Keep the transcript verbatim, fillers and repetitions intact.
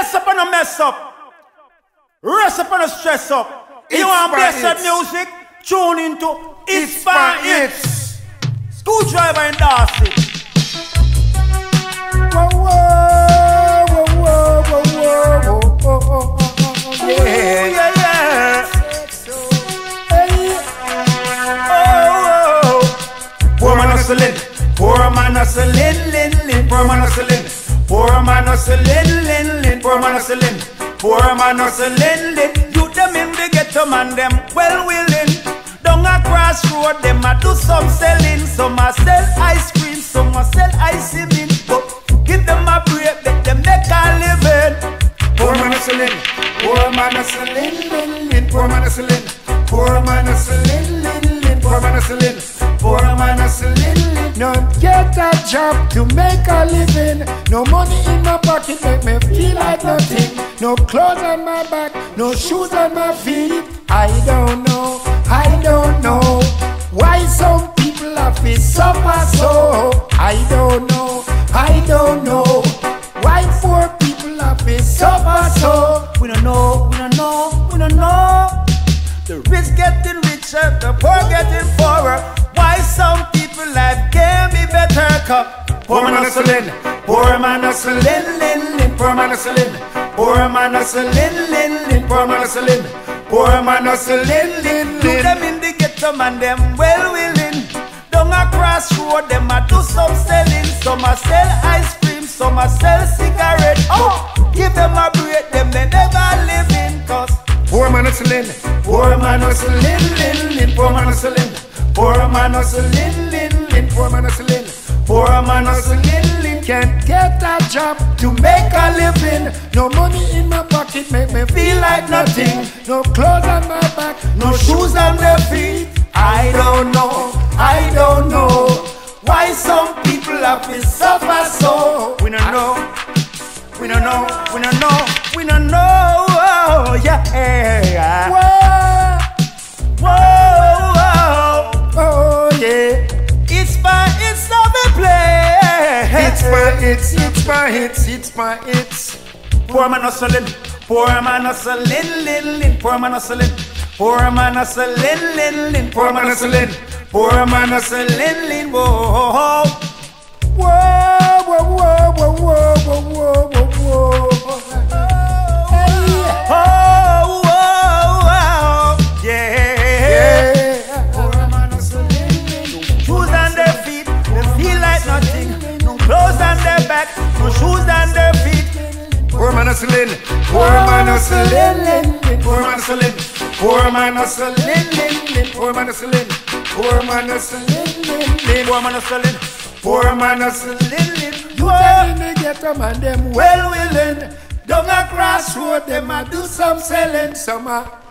Rest up and a mess up. Rest up and a stress up. If you want blessed music, tune into It's by It's. Screwdriver in Darcy. Whoa, whoa, whoa, whoa, whoa, whoa, whoa, whoa, whoa, yeah, yeah, yeah. Hey. Oh, oh. Poor man hustling, poor man hustling, lin, lin. Poor man hustling, poor man hustling, lin, lin. Poor man hustling, poor man hustling, lin. You them in the ghetto man, them well willing. Down a crossroad, them a do some selling. Some a sell ice cream, some a sell ice cream. But give them a break, let them make a living. Poor man hustling, poor man hustling, lin, lin. Poor man hustling, poor man hustling, lin, lin. Poor man hustling, poor man hustling, lin. No get a job to make a living. No money in my pocket make me feel like nothing. No clothes on my back, no shoes on my feet. I don't know, I don't know why some people have to suffer so. I don't know, I don't know why poor people have to suffer so. We don't know, we don't know, we don't know. The rich getting richer, the poor getting poorer. Why some people life can be better? Poor man hustling, poor man hustling, lin, lin. Poor man hustling, poor man hustling, lin, lin. Poor man hustling, poor man hustling, lin, lin. Do them in the ghetto man, them well willing. Down a crossroad, them a do some selling. Some a sell ice cream, some a sell cigarette. Oh, give them a break, them they never living. Cause poor man hustling, poor man hustling, lin, lin. Poor man hustling, poor man hustling, lin, lin. poor man hustling, poor man hustling, lin. Can't get a job to make a living. No money in my pocket make me feel like nothing. No clothes on my back, no shoes on their feet. I don't know, I don't know why some people have to suffer so. We don't know, we don't know, we don't know, we don't know. Oh, yeah. Whoa, whoa, whoa, oh yeah. It's my, it's not a play. It's my, it's, it's my, it's, it's my, it's. Poor man hustling, poor man hustling, lin, lin. Poor man hustling, poor man hustling, lin, lin. Poor man hustling, poor man hustling, lin. Whoa, whoa, whoa, whoa, whoa, whoa, whoa, whoa, whoa. Oh, whoa, whoa, yeah, yeah. Poor man hustling, shoes on their feet, they feel like nothing. No clothes on their back, no shoes on their feet. Poor man hustling, poor man hustling, poor man hustling, poor man hustling, poor man hustling, poor man hustling, poor man hustling, poor man hustling. You tell me they get them and them well willing. Down a crossroad, them a do some selling, some a